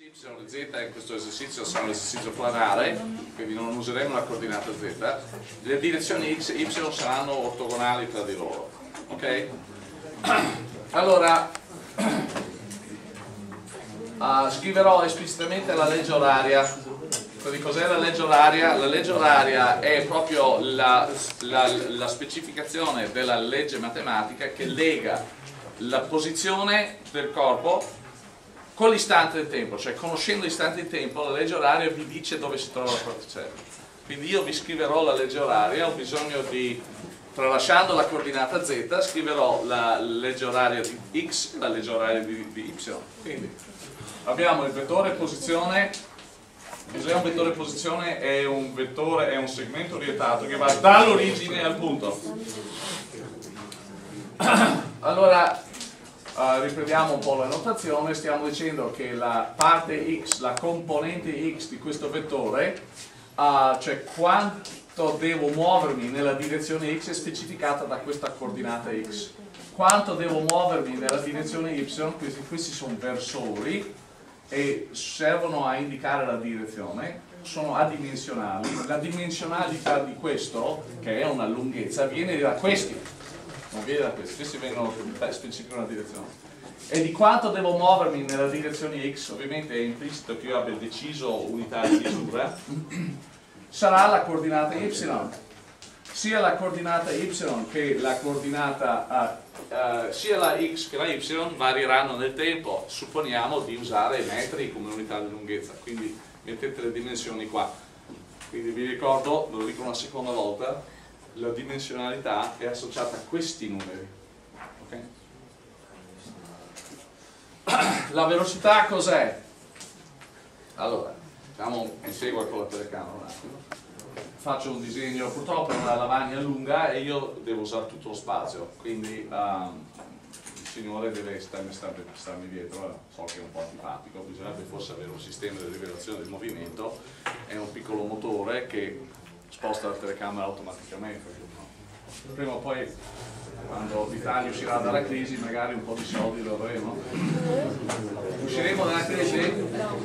Y e z in questo esercizio sarà un esercizio planare, quindi non useremo la coordinata z. Le direzioni x e y saranno ortogonali tra di loro. Ok? Allora, scriverò esplicitamente la legge oraria. Quindi cos'è la legge oraria? La legge oraria è proprio la specificazione della legge matematica che lega la posizione del corpo con l'istante del tempo, cioè conoscendo l'istante del tempo la legge oraria vi dice dove si trova la particella. Quindi io vi scriverò la legge oraria, ho bisogno di, tralasciando la coordinata z, scriverò la legge oraria di x e la legge oraria di y. Quindi abbiamo il vettore posizione. Cos'è un vettore posizione? È un segmento orientato che va dall'origine al punto. Allora, riprendiamo un po' la notazione. Stiamo dicendo che la parte x, la componente x di questo vettore, cioè quanto devo muovermi nella direzione x è specificata da questa coordinata x. Quanto devo muovermi nella direzione y, questi sono versori e servono a indicare la direzione, sono adimensionali. La dimensionalità di questo, che è una lunghezza, viene da questi, non viene da questi vengono specificano la direzione. E di quanto devo muovermi nella direzione x, ovviamente è implicito che io abbia deciso unità di misura, sarà la coordinata y. Sia la coordinata y che la coordinata sia la x che la y varieranno nel tempo. Supponiamo di usare i metri come unità di lunghezza, quindi mettete le dimensioni qua. Quindi vi ricordo, ve lo dico una seconda volta, la dimensionalità è associata a questi numeri. Okay? La velocità cos'è? Allora, facciamo, mi segua con la telecamera un attimo. Faccio un disegno, purtroppo è una lavagna lunga e io devo usare tutto lo spazio, quindi il signore deve starmi dietro, so che è un po' antipatico, bisognerebbe forse avere un sistema di rivelazione del movimento, è un piccolo motore che sposta la telecamera automaticamente. Prima o poi, quando l'Italia uscirà dalla crisi, magari un po' di soldi lo avremo. Usciremo dalla crisi?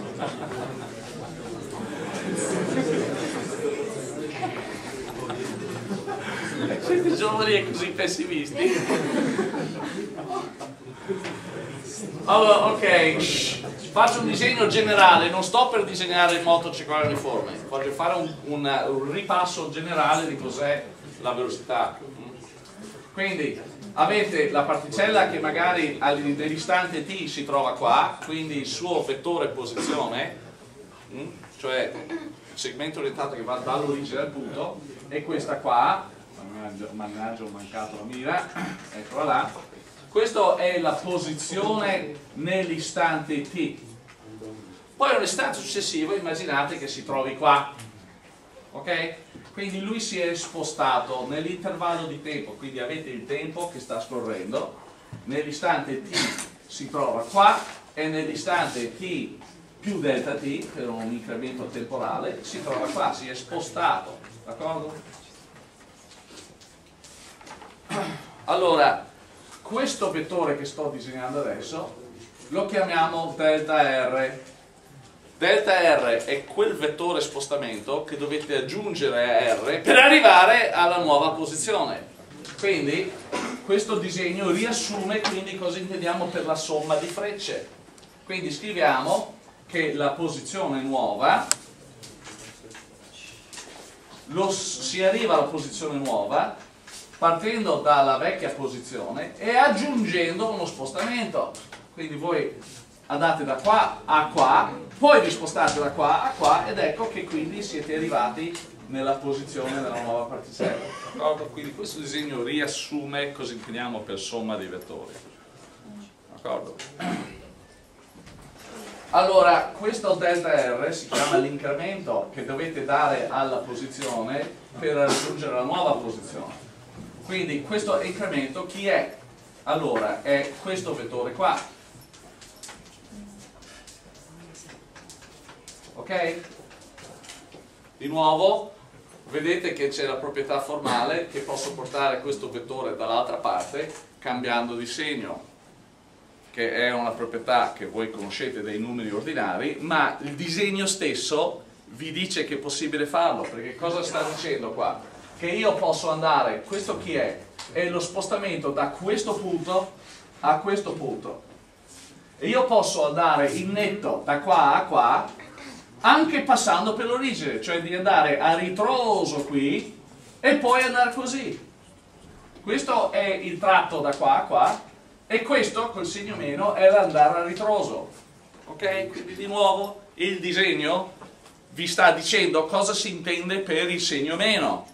Siete giovani e così pessimisti? Allora, ok, faccio un disegno generale, non sto per disegnare il moto circolare uniforme, voglio fare un ripasso generale di cos'è la velocità. Quindi avete la particella che magari nell'istante t si trova qua, quindi il suo vettore posizione, cioè il segmento orientato che va dall'origine al punto, è questa qua. Mannaggia, ho mancato la mira, eccola là. Questa è la posizione nell'istante t. Poi all'istante successivo immaginate che si trovi qua, ok? Quindi lui si è spostato nell'intervallo di tempo, quindi avete il tempo che sta scorrendo, nell'istante t si trova qua e nell'istante t più delta t, per un incremento temporale, si trova qua, si è spostato, d'accordo? Allora, questo vettore che sto disegnando adesso lo chiamiamo delta R. Delta R è quel vettore spostamento che dovete aggiungere a R per arrivare alla nuova posizione. Quindi questo disegno riassume quindi cosa intendiamo per la somma di frecce. Quindi scriviamo che la posizione nuova, si arriva alla posizione nuova partendo dalla vecchia posizione e aggiungendo uno spostamento. Quindi voi andate da qua a qua, poi vi spostate da qua a qua ed ecco che quindi siete arrivati nella posizione della nuova particella. Quindi questo disegno riassume cosa intendiamo per somma dei vettori. D'accordo? Allora, questo delta R si chiama l'incremento che dovete dare alla posizione per raggiungere la nuova posizione. Quindi questo incremento chi è? Allora è questo vettore qua, ok? Di nuovo vedete che c'è la proprietà formale che posso portare questo vettore dall'altra parte cambiando di segno. che è una proprietà che voi conoscete dei numeri ordinari, ma il disegno stesso vi dice che è possibile farlo, perché cosa sta dicendo qua? Che io posso andare, questo chi è? È lo spostamento da questo punto a questo punto. E io posso andare in netto da qua a qua, anche passando per l'origine, cioè di andare a ritroso qui e poi andare così. Questo è il tratto da qua a qua e questo col segno meno è l'andare a ritroso. Ok? Quindi di nuovo il disegno vi sta dicendo cosa si intende per il segno meno.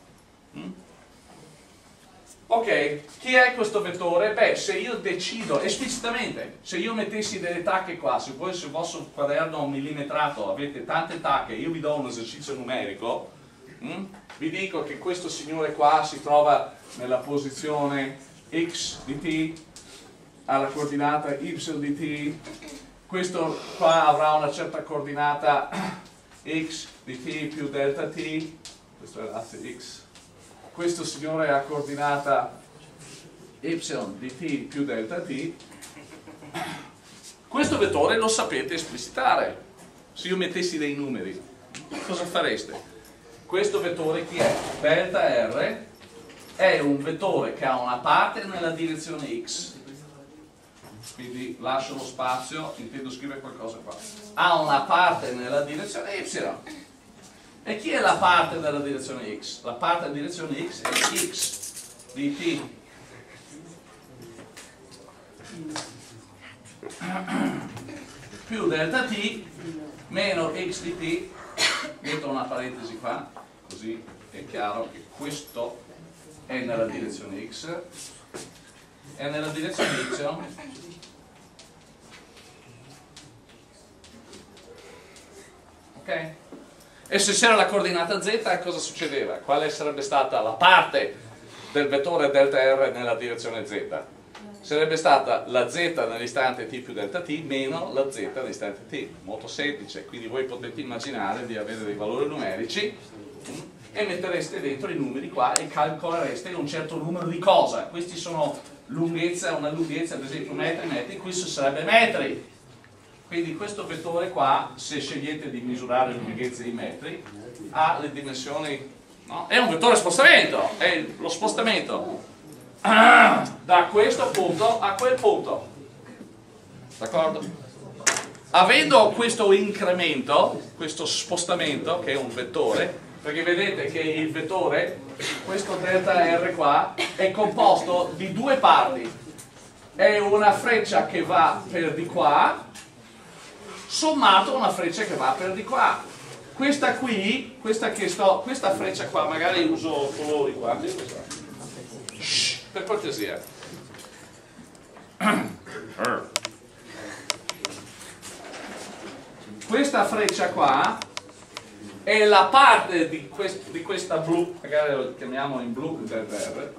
Ok, chi è questo vettore? Beh, se io decido esplicitamente, se io mettessi delle tacche qua, se voi sul vostro quaderno millimetrato avete tante tacche, io vi do un esercizio numerico, vi dico che questo signore qua si trova nella posizione x di t, alla coordinata y di t, questo qua avrà una certa coordinata x di t più delta t, questo è l'asse x. Questo signore ha coordinata y di t più delta t. Questo vettore lo sapete esplicitare. Se io mettessi dei numeri, cosa fareste? Questo vettore chi è? Delta r è un vettore che ha una parte nella direzione x, quindi lascio lo spazio, intendo scrivere qualcosa qua. Ha una parte nella direzione y. E chi è la parte della direzione x? La parte della direzione x è x di t più delta t meno x di t, metto una parentesi qua, così è chiaro che questo è nella direzione x, è nella direzione y. Ok? E se c'era la coordinata z, cosa succedeva? Quale sarebbe stata la parte del vettore delta r nella direzione z? Sarebbe stata la z nell'istante t più delta t meno la z nell'istante t. Molto semplice, quindi voi potete immaginare di avere dei valori numerici e mettereste dentro i numeri qua e calcolereste un certo numero di cosa. Questi sono lunghezza, una lunghezza ad esempio metri, questo sarebbe metri. Quindi questo vettore qua, se scegliete di misurare le lunghezze in metri, ha le dimensioni, no? È un vettore spostamento, è lo spostamento da questo punto a quel punto. D'accordo? Avendo questo incremento, questo spostamento, che è un vettore, perché vedete che il vettore, questo delta R qua, è composto di due parti. È una freccia che va per di qua, sommato una freccia che va per di qua. Questa qui, questa freccia qua, magari uso colori qua, per cortesia. Questa freccia qua è la parte di questa blu, magari lo chiamiamo in blu delta R.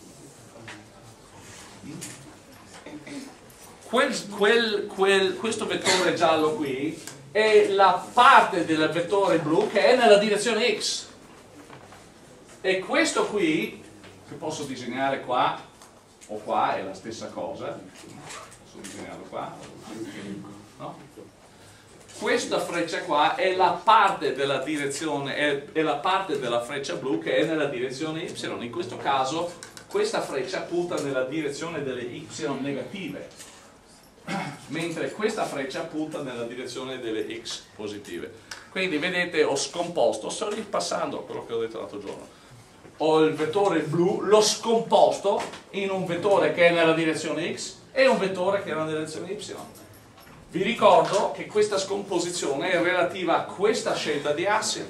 Questo vettore giallo qui è la parte del vettore blu che è nella direzione x, e questo qui che posso disegnare qua o qua è la stessa cosa, posso disegnarlo qua, no? Questa freccia qua è la parte della direzione, è la parte della freccia blu che è nella direzione y. In questo caso questa freccia punta nella direzione delle y negative, mentre questa freccia punta nella direzione delle x positive. Quindi vedete, ho scomposto, sto ripassando quello che ho detto l'altro giorno, ho il vettore blu, l'ho scomposto in un vettore che è nella direzione x e un vettore che è nella direzione y. Vi ricordo che questa scomposizione è relativa a questa scelta di assi.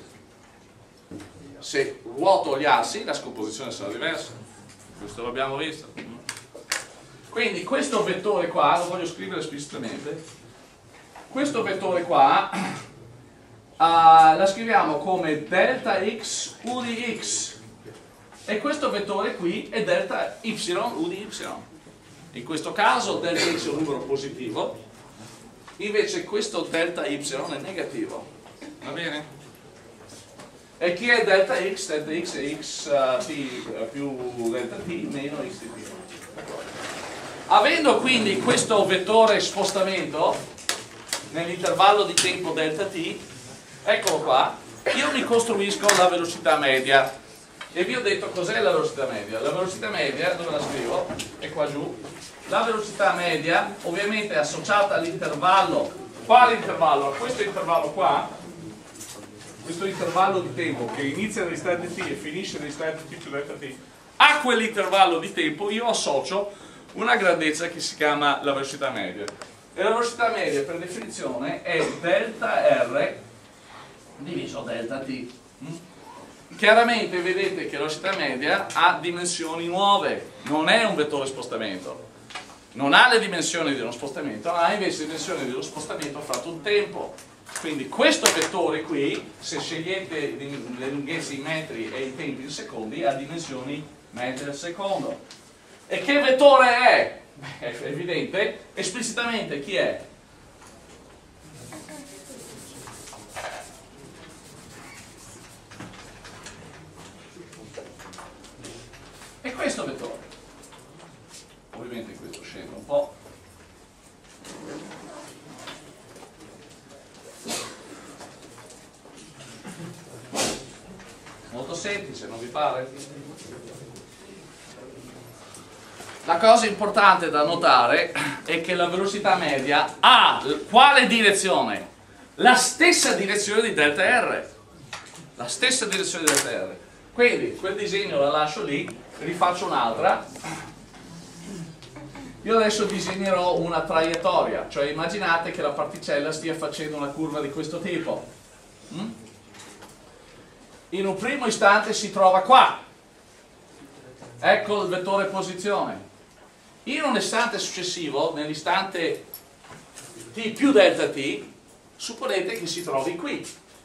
Se ruoto gli assi la scomposizione sarà diversa, questo l'abbiamo visto. Quindi questo vettore qua, lo voglio scrivere esplicitamente, questo vettore qua la scriviamo come delta x u di x, e questo vettore qui è delta y u di y. In questo caso delta x è un numero positivo, invece questo delta y è negativo. Va bene? E chi è delta x? Delta x è x t più delta t meno x di t. Avendo quindi questo vettore spostamento nell'intervallo di tempo delta t, eccolo qua, io mi costruisco la velocità media. E vi ho detto cos'è la velocità media. La velocità media, dove la scrivo? È qua giù. La velocità media ovviamente è associata all'intervallo. Quale intervallo? A questo intervallo qua, questo intervallo di tempo che inizia nell'istante t e finisce nell'istante t più delta t, a quell'intervallo di tempo io associo una grandezza che si chiama la velocità media. E la velocità media per definizione è delta R diviso delta t. Chiaramente vedete che la velocità media ha dimensioni nuove, non è un vettore spostamento, non ha le dimensioni di uno spostamento, ha invece le dimensioni di uno spostamento fratto un tempo. Quindi questo vettore qui, se scegliete le lunghezze in metri e i tempi in secondi, ha dimensioni metri al secondo. E che vettore è? Beh, è evidente, esplicitamente chi è? È questo vettore. Ovviamente questo scende un po'. Molto semplice, non vi pare? La cosa importante da notare è che la velocità media ha quale direzione? La stessa direzione di delta R. La stessa direzione di delta R. Quindi quel disegno la lascio lì, rifaccio un'altra. Io adesso disegnerò una traiettoria, cioè immaginate che la particella stia facendo una curva di questo tipo. In un primo istante si trova qua. Ecco il vettore posizione. In un istante successivo, nell'istante t più delta t, supponete che si trovi qui.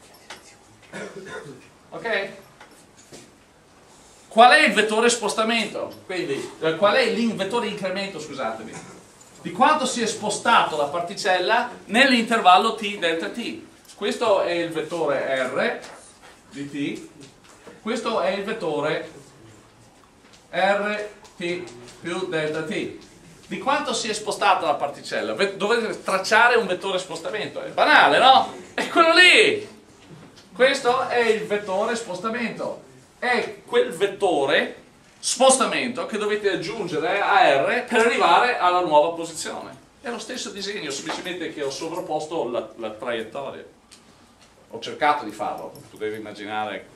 Ok? Qual è il vettore spostamento? Quindi, qual è il vettore incremento, scusatemi? Di quanto si è spostato la particella nell'intervallo t delta t. Questo è il vettore r di t, questo è il vettore rt più delta t. Di quanto si è spostata la particella? Dovete tracciare un vettore spostamento, è banale, no? È quello lì! Questo è il vettore spostamento. È quel vettore spostamento che dovete aggiungere a R per arrivare alla nuova posizione. È lo stesso disegno, semplicemente che ho sovrapposto la traiettoria. Ho cercato di farlo, tu devi immaginare.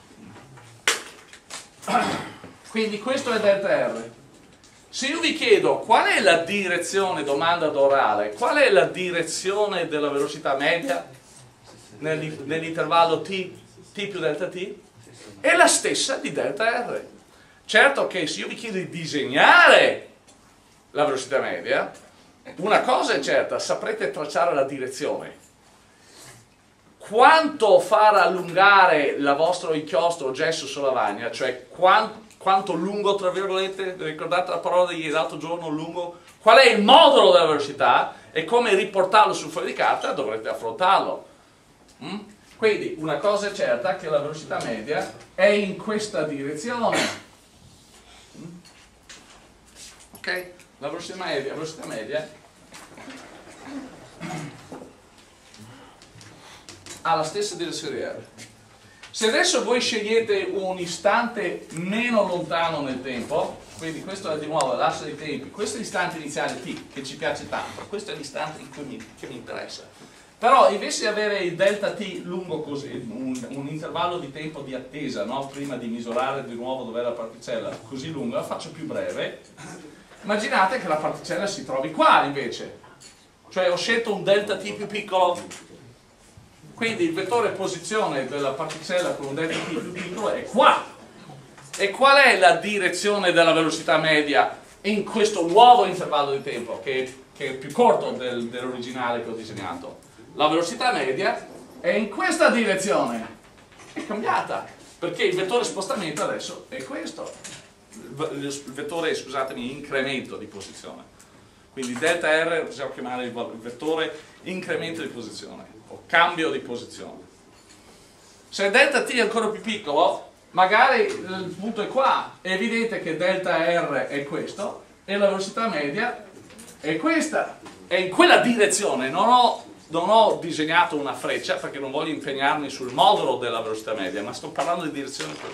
Quindi questo è delta R. Se io vi chiedo qual è la direzione, domanda d'orale, qual è la direzione della velocità media nell'intervallo t più delta t? È la stessa di delta R. Certo che se io vi chiedo di disegnare la velocità media, una cosa è certa, saprete tracciare la direzione. Quanto far allungare il vostro inchiostro o gesso sulla lavagna, cioè quanto lungo, tra virgolette, ricordate la parola dell'altro giorno, lungo? Qual è il modulo della velocità e come riportarlo sul foglio di carta dovrete affrontarlo. Quindi una cosa è certa, che la velocità media è in questa direzione. Ok? La velocità media ha la stessa direzione di R. Se adesso voi scegliete un istante meno lontano nel tempo, quindi questo è di nuovo l'asse dei tempi, questo è l'istante iniziale t, che ci piace tanto, questo è l'istante che mi interessa. Però invece di avere il delta t lungo così, un intervallo di tempo di attesa, no? Prima di misurare di nuovo dov'è la particella, così lunga, la faccio più breve. Immaginate che la particella si trovi qua invece, cioè ho scelto un delta t più piccolo, quindi il vettore posizione della particella con un delta t più piccolo è qua. E qual è la direzione della velocità media in questo nuovo intervallo di tempo, che è più corto dell'originale che ho disegnato? La velocità media è in questa direzione, è cambiata, perché il vettore spostamento adesso è questo, il vettore, scusatemi, incremento di posizione. Quindi delta R possiamo chiamare il vettore incremento di posizione, o cambio di posizione. Se delta t è ancora più piccolo, magari il punto è qua, è evidente che delta R è questo, e la velocità media E questa è in quella direzione. Non ho disegnato una freccia perché non voglio impegnarmi sul modulo della velocità media, ma sto parlando di direzione per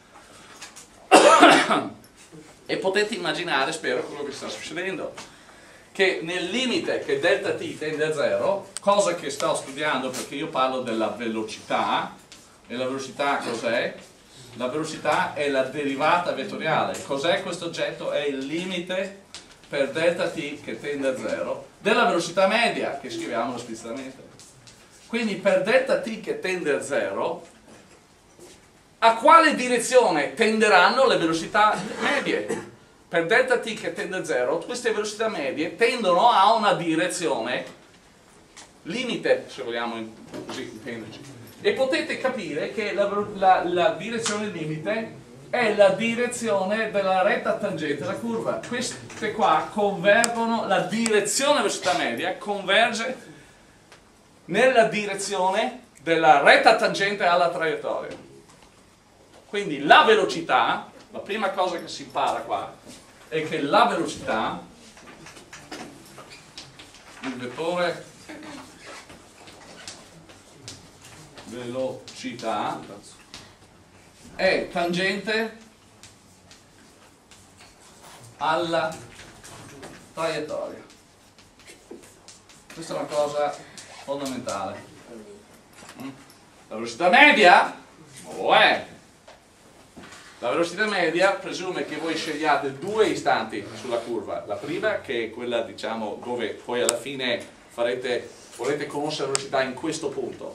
me. E potete immaginare, spero, quello che sta succedendo, che nel limite che delta t tende a 0, cosa che sto studiando perché io parlo della velocità, e la velocità cos'è? La velocità è la derivata vettoriale. Cos'è questo oggetto? È il limite per delta t che tende a 0 della velocità media, che scriviamo esplicitamente. Quindi per delta t che tende a 0, a quale direzione tenderanno le velocità medie? Per delta t che tende a 0, queste velocità medie tendono a una direzione limite, se vogliamo così intenderci. E potete capire che la direzione limite è la direzione della retta tangente alla curva. Queste qua convergono, la direzione velocità media converge nella direzione della retta tangente alla traiettoria. Quindi la velocità, la prima cosa che si impara qua, è che la velocità, il vettore velocità, è tangente alla traiettoria. Questa è una cosa fondamentale. La velocità media lo è. La velocità media presume che voi scegliate due istanti sulla curva. La prima, che è quella, diciamo, dove poi alla fine volete conoscere la velocità in questo punto.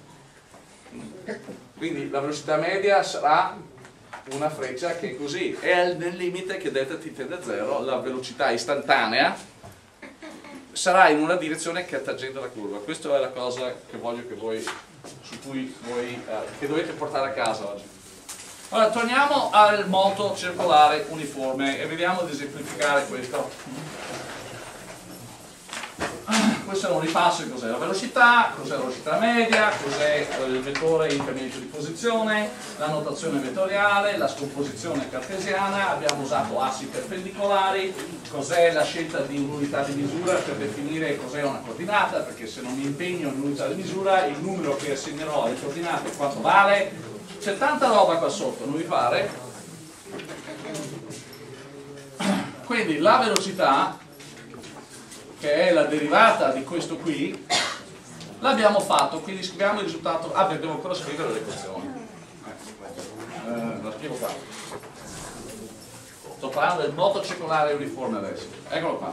Quindi la velocità media sarà una freccia che è così, è nel limite che delta t tende a 0, la velocità istantanea sarà in una direzione che è tangente alla curva. Questa è la cosa che voglio che voi, su cui voi che dovete portare a casa oggi. Allora, torniamo al moto circolare uniforme e vediamo di esemplificare questo. Questo è un ripasso di cos'è la velocità media, cos'è il vettore incremento di posizione, la notazione vettoriale, la scomposizione cartesiana, abbiamo usato assi perpendicolari, cos'è la scelta di un'unità di misura per definire cos'è una coordinata, perché se non mi impegno in un'unità di misura il numero che assegnerò alle coordinate quanto vale. C'è tanta roba qua sotto, non vi pare? Quindi la velocità, che è la derivata di questo qui, l'abbiamo fatto, quindi scriviamo il risultato. Ah, beh, devo ancora scrivere l'equazione. La scrivo qua. Sto parlando del moto circolare uniforme adesso. Eccolo qua.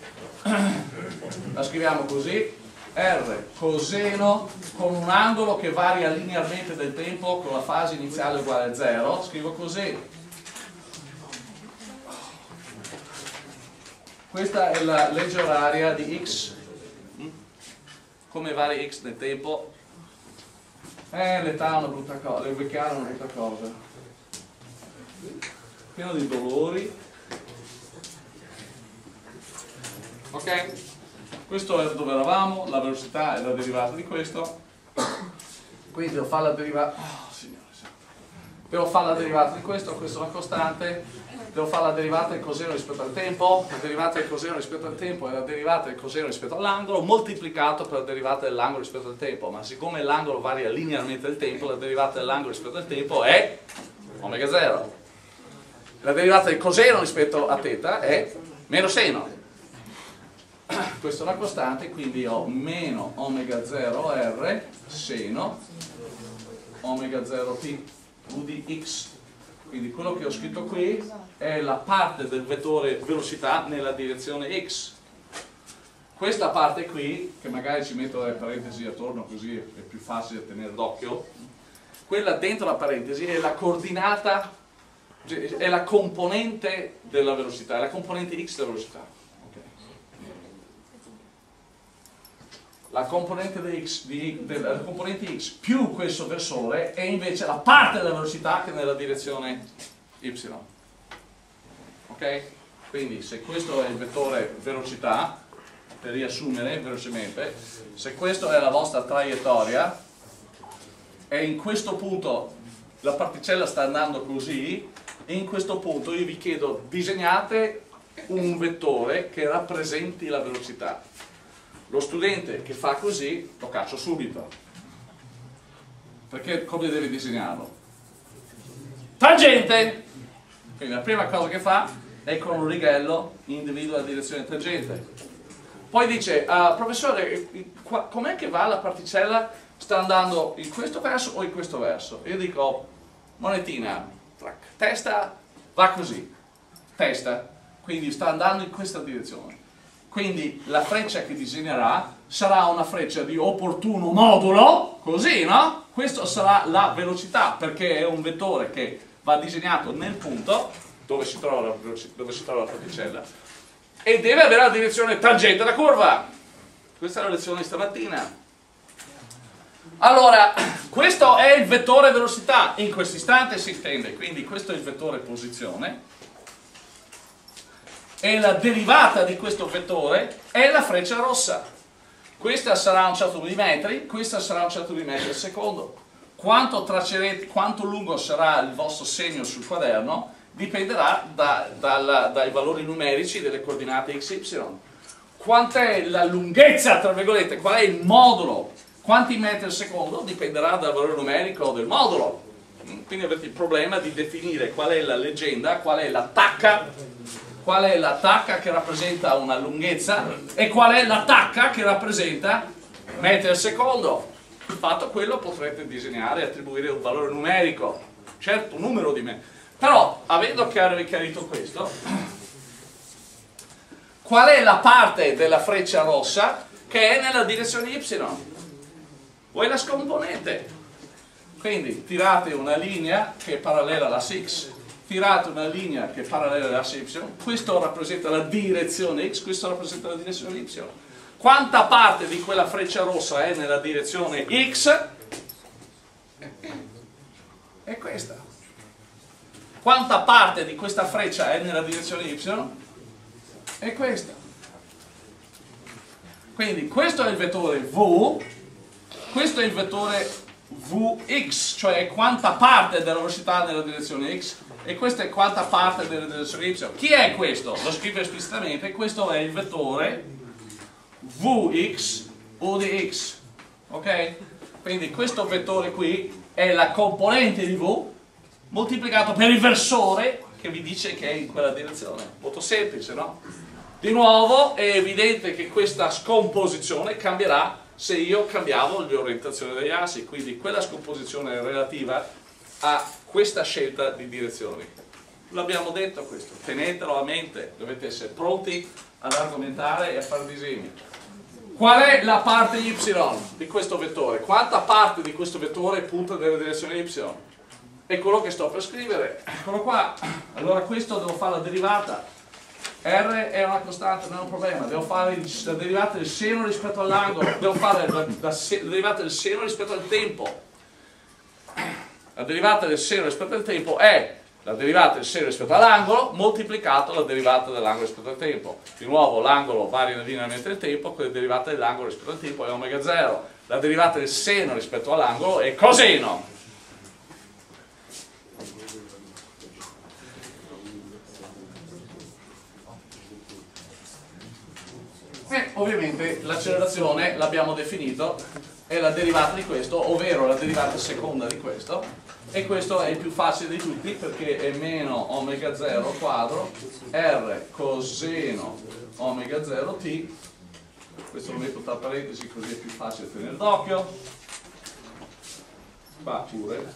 La scriviamo così. R coseno con un angolo che varia linearmente del tempo con la fase iniziale uguale a 0, scrivo così. Questa è la legge oraria di x, come varia x nel tempo. L'età è una brutta cosa, il vecchiato è una brutta cosa, pieno di dolori. Ok? Questo è dove eravamo, la velocità è la derivata di questo, quindi devo fare la derivata, devo fare la derivata di questo è una costante, devo fare la derivata del coseno rispetto al tempo, la derivata del coseno rispetto al tempo è la derivata del coseno rispetto all'angolo, moltiplicato per la derivata dell'angolo rispetto al tempo, ma siccome l'angolo varia linearmente del tempo, la derivata dell'angolo rispetto al tempo è omega 0. La derivata del coseno rispetto a θ è meno seno. Questa è una costante, quindi ho meno omega 0 r seno omega 0 t u di x. Quindi quello che ho scritto qui è la parte del vettore velocità nella direzione x. Questa parte qui, che magari ci metto le parentesi attorno così è più facile tenere d'occhio, quella dentro la parentesi è la coordinata, è la componente della velocità, è la componente x della velocità. La componente della componente x più questo versore è invece la parte della velocità che è nella direzione y. Ok? Quindi se questo è il vettore velocità, per riassumere velocemente, se questa è la vostra traiettoria e in questo punto la particella sta andando così, e in questo punto io vi chiedo disegnate un vettore che rappresenti la velocità. Lo studente che fa così lo caccio subito, perché come deve disegnarlo? Tangente! Quindi la prima cosa che fa è con un righello individua la direzione tangente. Poi dice, professore, com'è che va la particella? Sta andando in questo verso o in questo verso? Io dico, monetina, testa va così, testa, quindi sta andando in questa direzione. Quindi la freccia che disegnerà sarà una freccia di opportuno modulo, così, no? Questa sarà la velocità, perché è un vettore che va disegnato nel punto dove si trova la particella e deve avere la direzione tangente alla curva. Questa è la lezione di stamattina. Allora, questo è il vettore velocità, in questo istante si intende, quindi questo è il vettore posizione e la derivata di questo vettore è la freccia rossa. Questa sarà un certo numero di metri, questa sarà un certo numero di metri al secondo. Quanto tracerete, quanto lungo sarà il vostro segno sul quaderno dipenderà dai valori numerici delle coordinate x, y. Quant'è la lunghezza, tra virgolette, qual è il modulo, quanti metri al secondo dipenderà dal valore numerico del modulo. Quindi avete il problema di definire qual è la legenda, qual è la tacca che rappresenta una lunghezza e qual è la tacca che rappresenta metri al secondo. Fatto quello potrete disegnare e attribuire un valore numerico, certo un numero di metri. Però, avendo chiarito questo, qual è la parte della freccia rossa che è nella direzione y? Voi la scomponete. Quindi tirate una linea che è parallela all'asse x, tirate una linea che è parallela all'asse y, questo rappresenta la direzione x, questo rappresenta la direzione y. Quanta parte di quella freccia rossa è nella direzione x? È questa. Quanta parte di questa freccia è nella direzione y? È questa. Quindi questo è il vettore v, questo è il vettore vx, cioè quanta parte della velocità nella direzione x, e questa è quanta parte della direzione y. Chi è questo? Lo scrivo esplicitamente, questo è il vettore vx o di x, ok? Quindi questo vettore qui è la componente di v moltiplicato per il versore che vi dice che è in quella direzione. Molto semplice, no? Di nuovo è evidente che questa scomposizione cambierà se io cambiavo l'orientazione degli assi, quindi quella scomposizione è relativa a questa scelta di direzioni. L'abbiamo detto questo, tenetelo a mente, dovete essere pronti ad argomentare e a fare disegni. Qual è la parte y di questo vettore? Quanta parte di questo vettore punta nella direzione y? È quello che sto per scrivere, eccolo qua. Allora questo devo fare la derivata, r è una costante, non è un problema, devo fare la derivata del seno rispetto all'angolo, devo fare la derivata del seno rispetto al tempo. La derivata del seno rispetto al tempo è la derivata del seno rispetto all'angolo moltiplicato la derivata dell'angolo rispetto al tempo. Di nuovo l'angolo varia linearmente il tempo, quella derivata dell'angolo rispetto al tempo è omega 0. La derivata del seno rispetto all'angolo è coseno. E ovviamente l'accelerazione l'abbiamo definito, è la derivata di questo, ovvero la derivata seconda di questo, e questo è il più facile di tutti perché è meno omega 0 quadro r coseno omega 0 t. Questo lo metto tra parentesi così è più facile tenere d'occhio. Qua pure.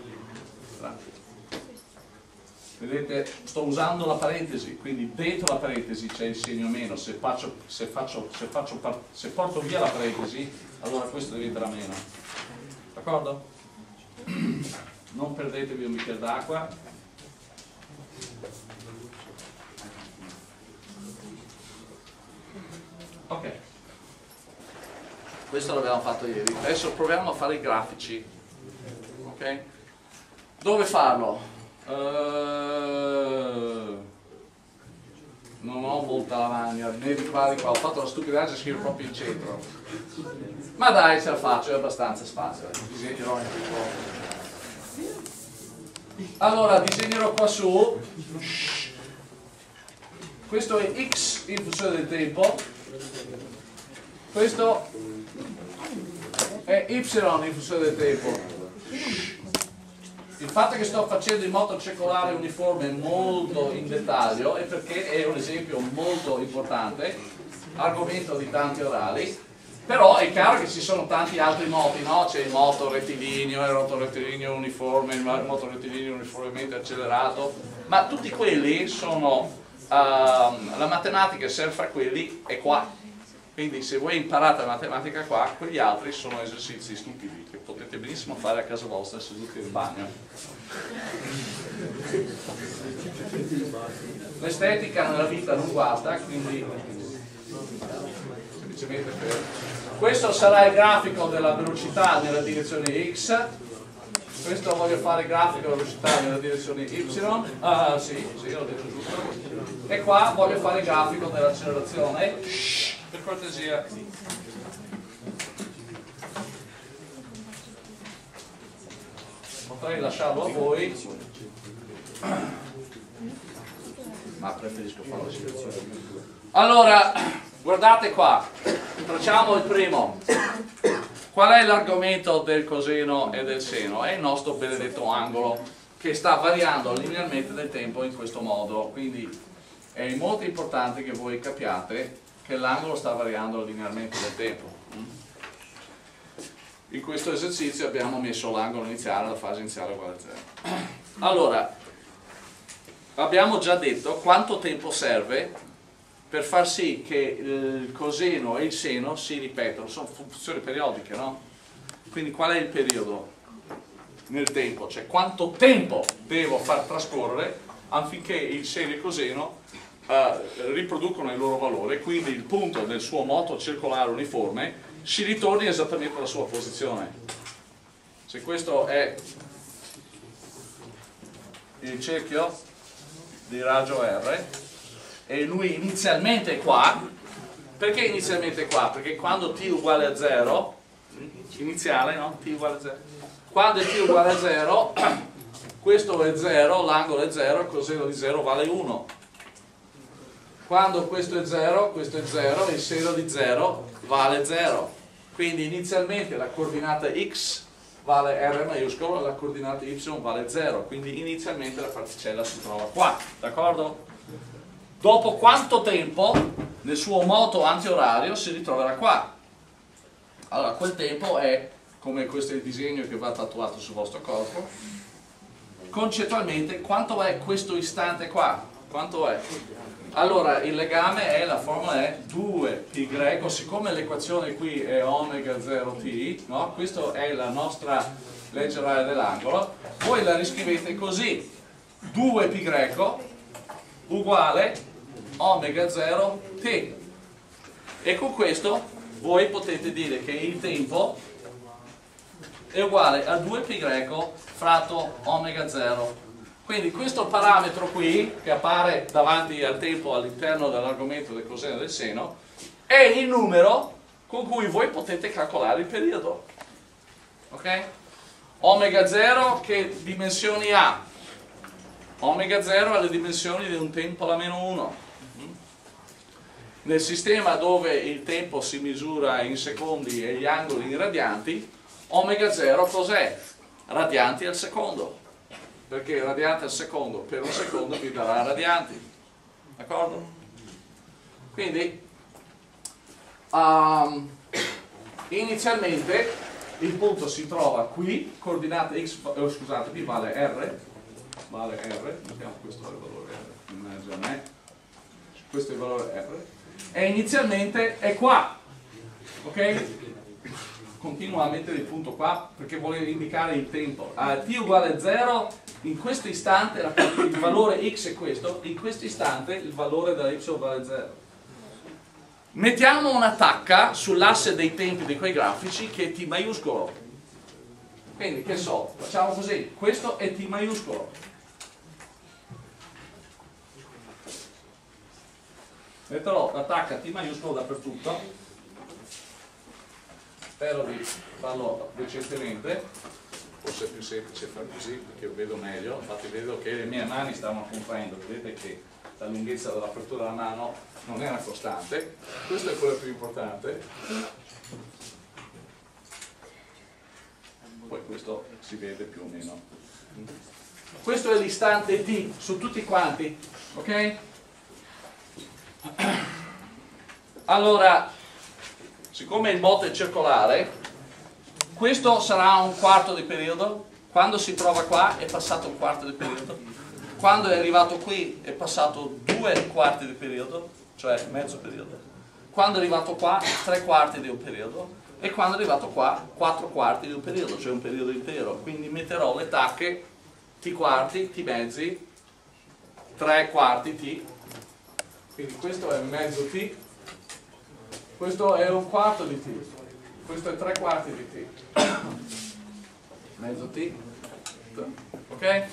Vedete, sto usando la parentesi, quindi dentro la parentesi c'è il segno meno. Se porto via la parentesi, allora questo diventerà meno. D'accordo? Non perdetevi un bicchiere d'acqua. Ok. Questo l'abbiamo fatto ieri. Adesso proviamo a fare i grafici. Ok? Dove farlo? Non ho molta lavagna, né di qua, ho fatto la stupidaggine di scrivere proprio in centro, ma dai, ce la faccio, è abbastanza spazio, disegnerò in più. Allora disegnerò qua su questo è x in funzione del tempo, questo è y in funzione del tempo. Il fatto che sto facendo in moto circolare uniforme molto in dettaglio è perché è un esempio molto importante, argomento di tanti orali, però è chiaro che ci sono tanti altri moti, no? C'è il moto rettilineo, il moto rettilineo uniforme, il moto rettilineo uniformemente accelerato, ma tutti quelli sono, la matematica serve fra quelli è qua. Quindi se voi imparate la matematica qua, quegli altri sono esercizi stupidi che potete benissimo fare a casa vostra seduti nel bagno. L'estetica nella vita non guarda, quindi semplicemente per... Questo sarà il grafico della velocità nella direzione x, questo voglio fare il grafico della velocità nella direzione y, sì, l'ho detto giusto, e qua voglio fare il grafico dell'accelerazione. Per cortesia. Potrei lasciarlo a voi, ma preferisco farlo così. Allora, guardate qua, facciamo il primo. Qual è l'argomento del coseno e del seno? È il nostro benedetto angolo che sta variando linearmente nel tempo in questo modo, quindi è molto importante che voi capiate che l'angolo sta variando linearmente nel tempo. In questo esercizio abbiamo messo l'angolo iniziale, la fase iniziale uguale a 0. Allora, abbiamo già detto quanto tempo serve per far sì che il coseno e il seno si ripetano, sono funzioni periodiche, no? Quindi qual è il periodo nel tempo? Cioè quanto tempo devo far trascorrere affinché il seno e il coseno riproducono il loro valore, quindi il punto del suo moto circolare uniforme si ritorni esattamente alla sua posizione. Se questo è il cerchio di raggio R e lui inizialmente è qua, perché inizialmente è qua? Perché quando t uguale a 0, iniziale, no? T uguale a 0, quando è t uguale a 0 questo è 0, l'angolo è 0, il coseno di 0 vale 1. Quando questo è 0, il seno di 0 vale 0. Quindi inizialmente la coordinata x vale R maiuscolo e la coordinata y vale 0. Quindi inizialmente la particella si trova qua, d'accordo? Dopo quanto tempo nel suo moto antiorario si ritroverà qua? Allora, quel tempo è, come questo è il disegno che va tatuato sul vostro corpo, concettualmente quanto è questo istante qua? Quanto è? Allora, il legame è, la formula è 2π, siccome l'equazione qui è omega 0t, no? Questa è la nostra legge oraria dell'angolo, voi la riscrivete così, 2π uguale omega 0t, e con questo voi potete dire che il tempo è uguale a 2π fratto omega 0. Quindi questo parametro qui, che appare davanti al tempo all'interno dell'argomento del coseno e del seno, è il numero con cui voi potete calcolare il periodo. Ok? Omega 0 che dimensioni ha? Omega 0 ha le dimensioni di un tempo alla meno 1. Nel sistema dove il tempo si misura in secondi e gli angoli in radianti, omega 0 cos'è? Radianti al secondo. Perché radiante al secondo per un secondo vi darà radianti, d'accordo? Quindi inizialmente il punto si trova qui, coordinate x, scusate, qui vale r, mettiamo questo è il valore r, in mezzo a me, questo è il valore r, e inizialmente è qua, ok? Continua a mettere il punto qua perché vuole indicare il tempo. A t uguale a 0, in questo istante il valore x è questo, in questo istante il valore della y vale 0. Mettiamo una tacca sull'asse dei tempi di quei grafici che è t maiuscolo. Quindi che so, facciamo così, questo è t maiuscolo. Metterò la tacca t maiuscolo dappertutto. Spero di farlo decentemente, forse è più semplice fare così perché vedo meglio, infatti vedo che le mie mani stanno contraendo, vedete che la lunghezza dell'apertura della mano non è una costante, questo è quello più importante, poi questo si vede più o meno. Questo è l'istante t su tutti quanti, ok? Allora, siccome il moto è circolare, questo sarà un quarto di periodo. Quando si trova qua è passato un quarto di periodo. Quando è arrivato qui è passato 2 quarti di periodo, cioè mezzo periodo. Quando è arrivato qua 3 quarti di un periodo. E quando è arrivato qua 4 quarti di un periodo, cioè un periodo intero. Quindi metterò le tacche t quarti, t mezzi, 3 quarti t. Quindi questo è mezzo t. Questo è un quarto di t, questo è 3 quarti di t, mezzo t, ok?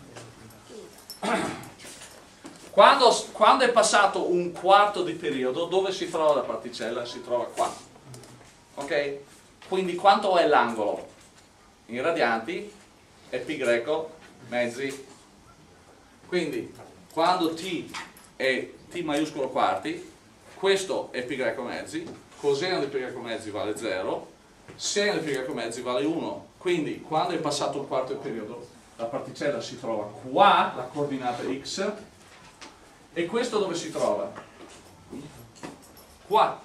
Quando è passato un quarto di periodo, dove si trova la particella? Si trova qua, ok? Quindi quanto è l'angolo? In radianti è pi greco mezzi, quindi quando t è t maiuscolo quarti, questo è pi greco mezzi, coseno di pi greco mezzi vale 0, seno di pi greco mezzi vale 1, quindi quando è passato un quarto di periodo la particella si trova qua, la coordinata x, e questo dove si trova? Qua,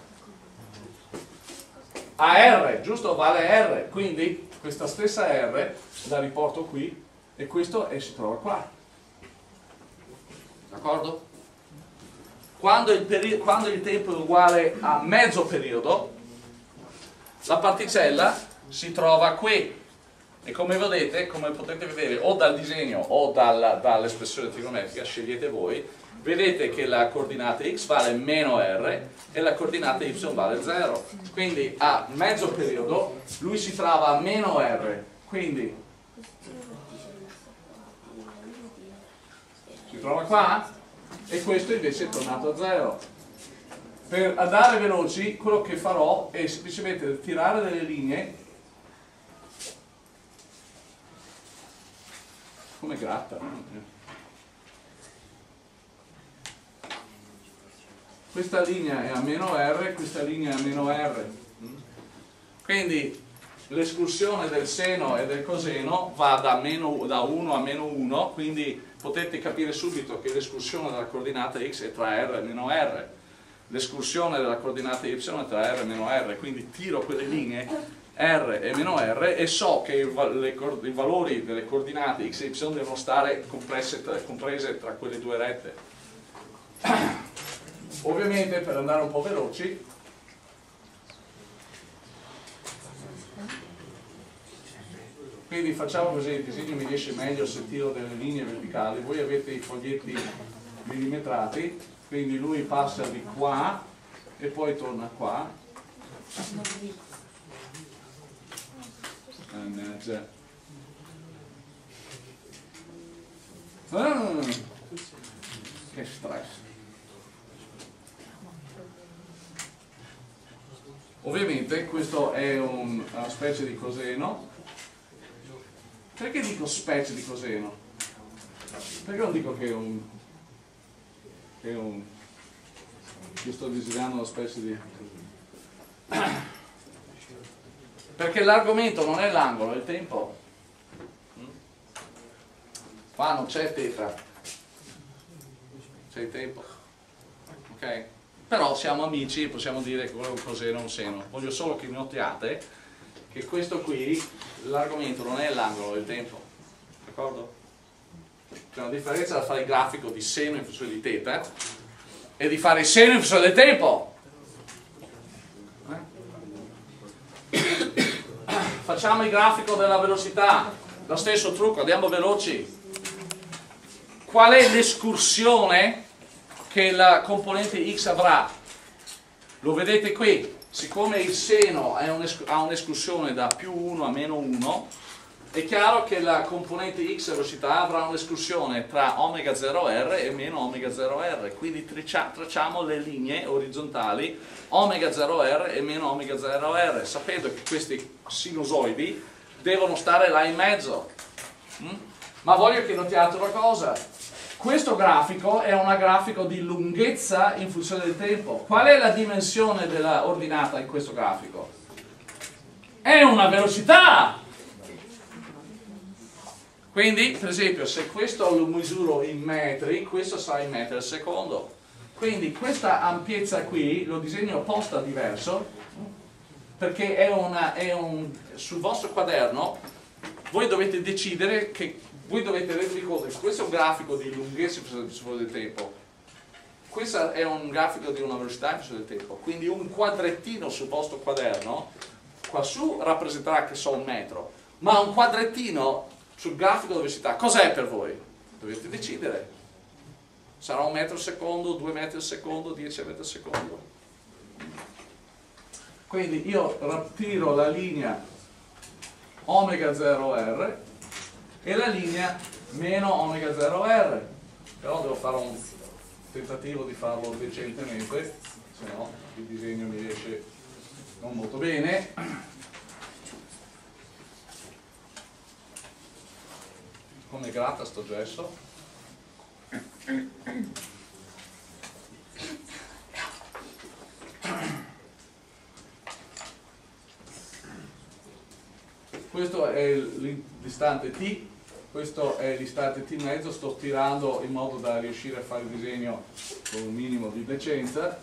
a r, giusto? Vale r, quindi questa stessa r la riporto qui e questo si trova qua, d'accordo? Quando il tempo è uguale a mezzo periodo, la particella si trova qui. E come vedete, come potete vedere o dal disegno o dall'espressione trigonometrica, scegliete voi, vedete che la coordinata x vale meno r e la coordinata y vale 0. Quindi a mezzo periodo lui si trova a meno r, quindi si trova qua. E questo invece è tornato a 0. Per andare veloci, quello che farò è semplicemente tirare delle linee come gratta. Questa linea è a meno r, questa linea è a meno r. Quindi l'escursione del seno e del coseno va da 1 a meno 1, quindi potete capire subito che l'escursione della coordinata x è tra r e meno r, l'escursione della coordinata y è tra r e meno r, quindi tiro quelle linee r e meno r e so che i valori delle coordinate x e y devono stare comprese tra quelle due rette. Ovviamente, per andare un po' veloci, quindi facciamo così, il disegno mi riesce meglio se tiro delle linee verticali. Voi avete i foglietti millimetrati, quindi lui passa di qua e poi torna qua. Mannaggia. Che stress. Ovviamente questo è una specie di coseno. Perché dico specie di coseno? Perché non dico che è un io sto disegnando una specie di... Perché l'argomento non è l'angolo, è il tempo. Qua non c'è tetra, c'è il tempo. Ok? Però siamo amici e possiamo dire che quello è un coseno o un seno. Voglio solo che notiate che questo qui, l'argomento non è l'angolo, è il tempo. D'accordo? C'è una differenza tra fare il grafico di seno in funzione di teta e di fare il seno in funzione del tempo. Facciamo il grafico della velocità, lo stesso trucco, andiamo veloci. Qual è l'escursione che la componente x avrà? Lo vedete qui, siccome il seno ha un'escursione da più 1 a meno 1, è chiaro che la componente x velocità avrà un'escursione tra omega 0r e meno omega 0r, quindi tracciamo le linee orizzontali omega 0r e meno omega 0r, sapendo che questi sinusoidi devono stare là in mezzo. Ma voglio che notiate una cosa, questo grafico è un grafico di lunghezza in funzione del tempo. Qual è la dimensione della ordinata in questo grafico? È una velocità! Quindi, per esempio, se questo lo misuro in metri, questo sarà in metri al secondo. Quindi questa ampiezza qui lo disegno apposta diverso, perché sul vostro quaderno voi dovete decidere che voi dovete rendervi conto che questo è un grafico di lunghezza in funzione del tempo, questo è un grafico di una velocità in funzione del tempo, quindi un quadrettino sul vostro quaderno qua su rappresenterà, che so, un metro, ma un quadrettino sul grafico di velocità cos'è per voi? Dovete decidere. Sarà 1 metro al secondo, 2 metri al secondo, 10 metri al secondo. Quindi io tiro la linea omega 0R e la linea meno omega 0R, però devo fare un tentativo di farlo decentemente, se no il disegno mi riesce non molto bene. Come gratta sto gesso. Questo è l'istante t, questo è l'istante t mezzo, sto tirando in modo da riuscire a fare il disegno con un minimo di decenza.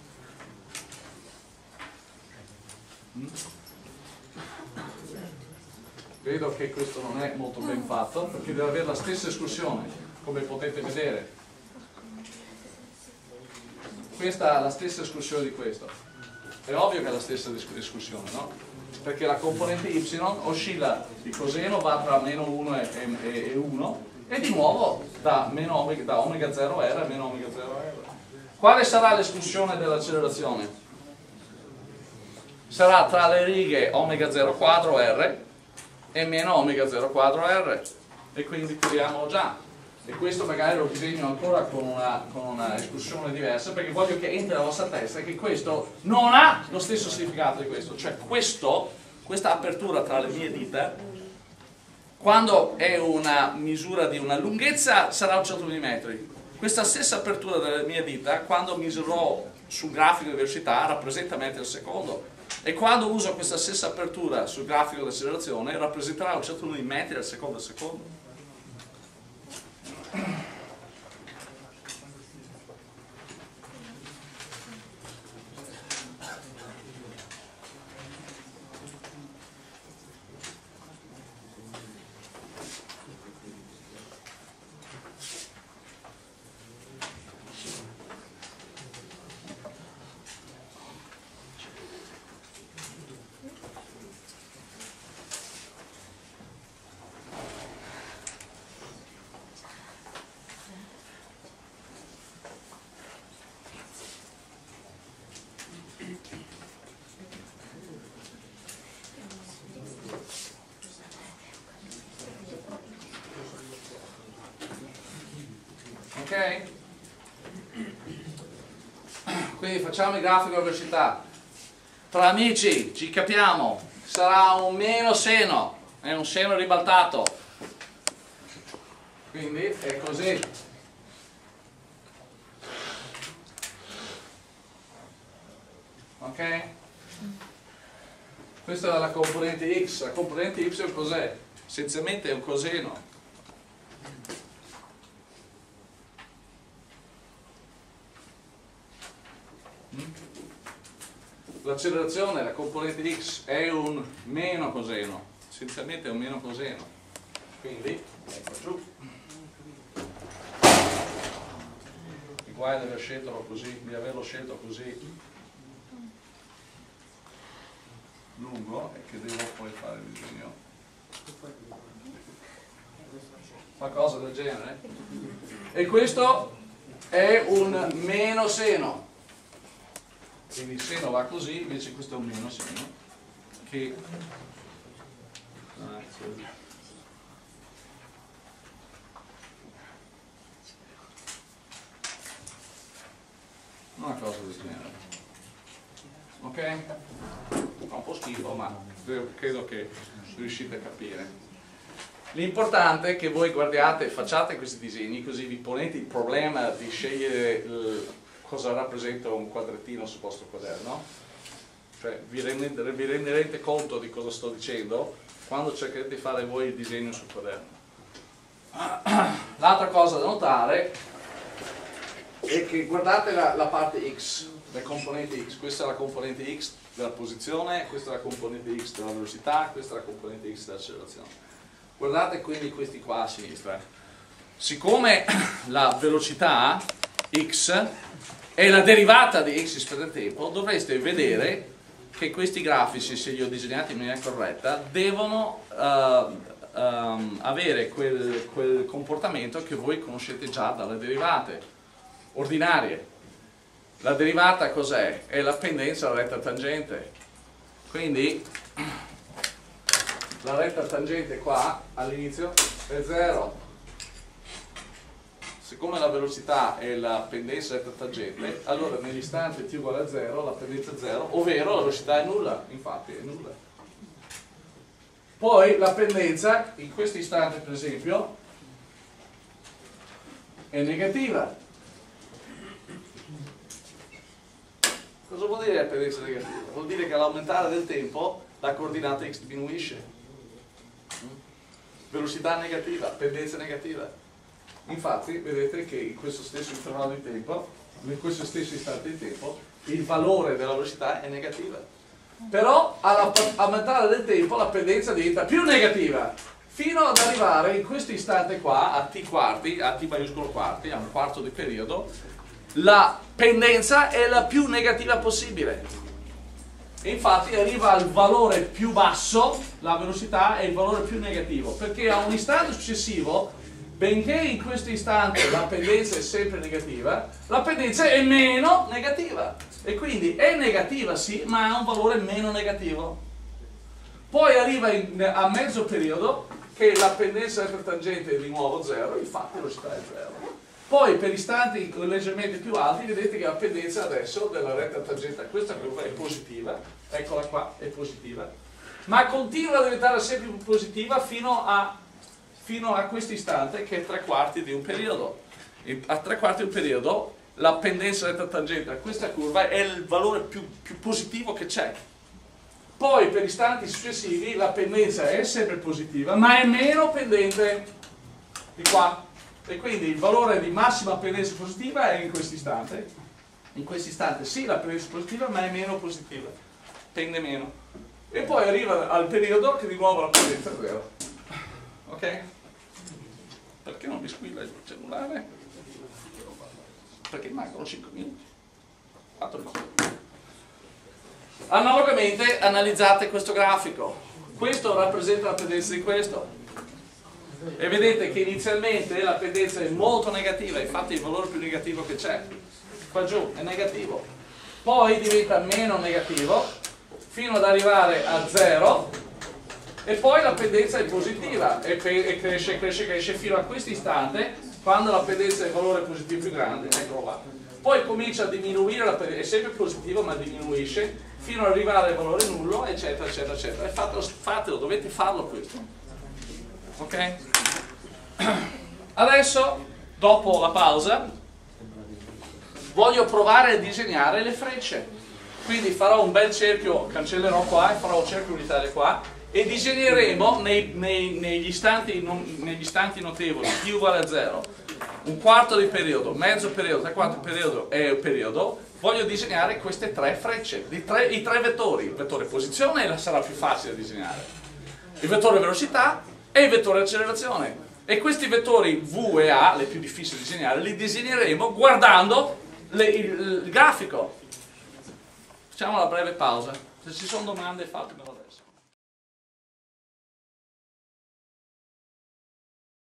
Vedo che questo non è molto ben fatto perché deve avere la stessa escursione, come potete vedere. Questa ha la stessa escursione di questo. È ovvio che è la stessa escursione, no? Perché la componente y oscilla, il coseno va tra meno 1 e 1 e di nuovo da omega 0R a meno omega 0R. Quale sarà l'escursione dell'accelerazione? Sarà tra le righe omega 0 quadro R e meno omega 0 quadro R, e quindi tiriamolo già, e questo magari lo disegno ancora con una escursione diversa, perché voglio che entri nella vostra testa che questo non ha lo stesso significato di questo, cioè questa apertura tra le mie dita, quando è una misura di una lunghezza sarà un certo millimetri, questa stessa apertura delle mie dita quando misurerò sul grafico di velocità rappresenta metri al secondo, e quando uso questa stessa apertura sul grafico di accelerazione rappresenterà un certo numero di metri al secondo. Ok? Quindi facciamo il grafico di velocità. Tra amici, ci capiamo, sarà un meno seno, è un seno ribaltato. Quindi è così. Ok? Questa è la componente x, la componente y cos'è? Essenzialmente è un coseno. L'accelerazione, la componente x è un meno coseno, essenzialmente è un meno coseno, quindi ecco giù. Il guai di averlo scelto così lungo è che devo poi fare il disegno qualcosa del genere, e questo è un meno seno. Quindi il seno va così, invece questo è un meno seno, che una cosa del genere. Ok? Fa un po' schifo, ma credo che riuscite a capire. L'importante è che voi guardiate, facciate questi disegni, così vi ponete il problema di scegliere cosa rappresenta un quadrettino sul vostro quaderno, cioè vi renderete conto di cosa sto dicendo quando cercherete di fare voi il disegno sul quaderno. L'altra cosa da notare è che guardate la parte x, le componenti x, questa è la componente x della posizione, questa è la componente x della velocità, questa è la componente x dell'accelerazione. Guardate quindi questi qua a sinistra. Siccome la velocità x è la derivata di x rispetto al tempo, dovreste vedere che questi grafici, se li ho disegnati in maniera corretta, devono avere quel comportamento che voi conoscete già dalle derivate ordinarie. La derivata cos'è? È la pendenza alla retta tangente. Quindi la retta tangente qua all'inizio è 0. Siccome la velocità è la pendenza retta tangente, allora nell'istante t uguale a 0 la pendenza è 0, ovvero la velocità è nulla, infatti è nulla. Poi la pendenza in questo istante, per esempio, è negativa. Cosa vuol dire la pendenza negativa? Vuol dire che all'aumentare del tempo la coordinata x diminuisce. Velocità negativa, pendenza negativa. Infatti vedete che in questo stesso intervallo di tempo, in questo stesso istante di tempo, il valore della velocità è negativa. Però all'aumentare del tempo la pendenza diventa più negativa, fino ad arrivare in questo istante qua, a t quarti, a t maiuscolo quarti, a un quarto di periodo, la pendenza è la più negativa possibile. E infatti arriva al valore più basso, la velocità è il valore più negativo, perché a un istante successivo, benché in questo istante la pendenza è sempre negativa, la pendenza è meno negativa. E quindi è negativa sì, ma ha un valore meno negativo. Poi arriva a mezzo periodo, che la pendenza retta tangente è di nuovo 0, infatti la velocità è 0. Poi per istanti leggermente più alti vedete che la pendenza adesso della retta tangente a questa curva è positiva, eccola qua, è positiva, ma continua a diventare sempre più positiva fino a questo istante che è 3/4 di un periodo. E a 3/4 di un periodo la pendenza retta tangente a questa curva è il valore più positivo che c'è. Poi per istanti successivi la pendenza è sempre positiva, ma è meno pendente di qua. E quindi il valore di massima pendenza positiva è in questo istante. In questo istante sì, la pendenza è positiva, ma è meno positiva, pende meno. E poi arriva al periodo che di nuovo la pendenza è 0. Ok? Perché non mi squilla il cellulare? Perché mancano 5 minuti. 4 minuti. Analogamente analizzate questo grafico. Questo rappresenta la pendenza di questo. E vedete che inizialmente la pendenza è molto negativa, infatti il valore più negativo che c'è qua giù è negativo, poi diventa meno negativo fino ad arrivare a 0 e poi la pendenza è positiva e cresce fino a questo istante, quando la pendenza è il valore positivo più grande, eccolo là. Poi comincia a diminuire, è sempre positivo ma diminuisce fino ad arrivare al valore nullo, eccetera eccetera eccetera. E fatelo, dovete farlo questo. Ok? Adesso, dopo la pausa, voglio provare a disegnare le frecce. Quindi farò un bel cerchio, cancellerò qua e farò un cerchio unitario qua e disegneremo negli istanti notevoli t uguale a 0, un quarto di periodo, mezzo periodo, tre quarti periodo e periodo. Voglio disegnare queste tre frecce, i tre vettori. Il vettore posizione sarà più facile da disegnare, il vettore velocità e il vettore accelerazione. E questi vettori V e A, le più difficili da disegnare, li disegneremo guardando il grafico. Facciamo una breve pausa. Se ci sono domande fatemelo adesso.